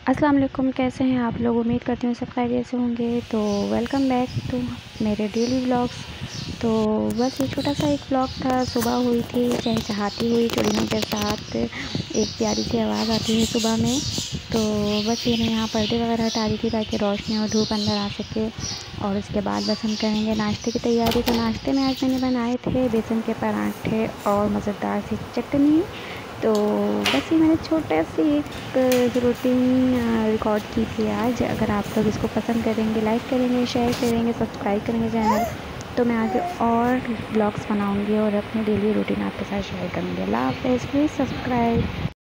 अस्सलाम वालेकुम, कैसे हैं आप लोग। उम्मीद करती हूँ सब खैरियत से होंगे। तो वेलकम बैक टू मेरे डेली व्लॉग्स। तो बस ये छोटा सा एक व्लॉग था। सुबह हुई थी, चहचहाती हुई चिड़ियों के साथ एक प्यारी सी आवाज़ आती है सुबह में। तो बस ये मैं यहाँ पर्दे वगैरह हटा रही थी ताकि रोशनी और धूप अंदर आ सके। और उसके बाद बस हम करेंगे नाश्ते की तैयारी। तो नाश्ते में आज मैंने बनाए थे बेसन के पराठे और मज़ेदार सी चटनी। तो बस ये मैंने छोटा सी एक रूटीन रिकॉर्ड की थी आज। अगर आप लोग इसको पसंद करेंगे, लाइक करेंगे, शेयर करेंगे, सब्सक्राइब करेंगे चैनल, तो मैं आगे और ब्लॉग्स बनाऊंगी और अपनी डेली रूटीन आपके साथ शेयर करूंगी। अल्लाह हाफ़िज़, प्लीज़ सब्सक्राइब।